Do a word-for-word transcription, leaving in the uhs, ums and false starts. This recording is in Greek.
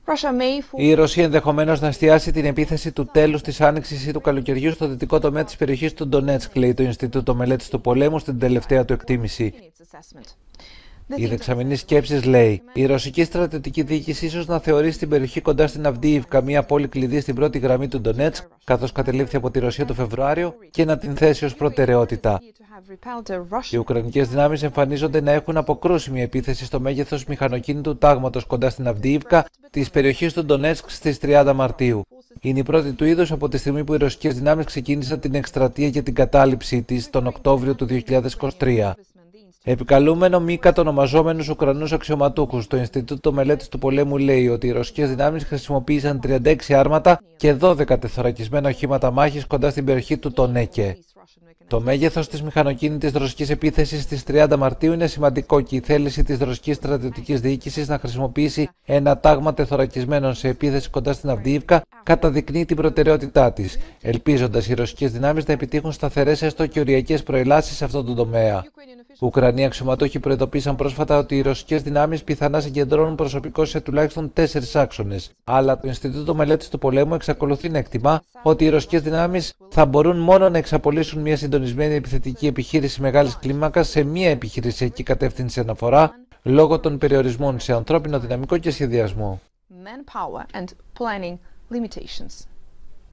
Η Ρωσία ενδεχομένως να εστιάσει την επίθεση του τέλους της Άνοιξης ή του καλοκαιριού στο δυτικό τομέα της περιοχής του Ντονέτσκ, λέει το Ινστιτούτο Μελέτης του Πολέμου στην τελευταία του εκτίμηση. Η δεξαμενή σκέψης λέει: η ρωσική στρατιωτική διοίκηση ίσως να θεωρήσει την περιοχή κοντά στην Αυντίιβκα μια πόλη κλειδί στην πρώτη γραμμή του Ντονέτσκ, καθώς κατελήφθη από τη Ρωσία το Φεβρουάριο, και να την θέσει ως προτεραιότητα. Οι ουκρανικές δυνάμεις εμφανίζονται να έχουν αποκρούσει μια επίθεση στο μέγεθος μηχανοκίνητου τάγματος κοντά στην Αυντίιβκα της περιοχής του Ντονέτσκ στις τριάντα Μαρτίου. Είναι η πρώτη του είδους από τη στιγμή που οι ρωσικές δυνάμεις ξεκίνησαν την εκστρατεία για την κατάληψή της τον Οκτώβριο του δύο χιλιάδες είκοσι τρία. Επικαλούμενο μη κατονομαζόμενους Ουκρανούς αξιωματούχους, το Ινστιτούτο Μελέτης του Πολέμου λέει ότι οι ρωσικές δυνάμεις χρησιμοποίησαν τριάντα έξι άρματα και δώδεκα τεθωρακισμένα οχήματα μάχης κοντά στην περιοχή του Τονέκε. Το μέγεθος της μηχανοκίνητης ρωσικής επίθεσης στις τριάντα Μαρτίου είναι σημαντικό και η θέληση της ρωσικής στρατιωτικής διοίκησης να χρησιμοποιήσει ένα τάγμα τεθωρακισμένων σε επίθεση κοντά στην Αυντίιβκα καταδεικνύει την προτεραιότητά της, ελπίζοντας οι ρωσικές δυνάμεις να επιτύχουν σταθερές έστω και οριακές προελάσεις σε αυτόν τον τομέα. Ουκρανοί αξιωματούχοι προειδοποίησαν πρόσφατα ότι οι ρωσικές δυνάμεις πιθανά συγκεντρώνουν προσωπικό σε τουλάχιστον τέσσερις άξονες. Αλλά το Ινστιτούτο Μελέτης του Πολέμου εξακολουθεί να εκτιμά ότι οι ρωσικές δυνάμεις θα μπορούν μόνο να εξαπολύσουν μια συντονισμένη επιθετική επιχείρηση μεγάλης κλίμακας σε μια επιχειρησιακή κατεύθυνση αναφορά, λόγω των περιορισμών σε ανθρώπινο δυναμικό και σχεδιασμό. Manpower and planning limitations.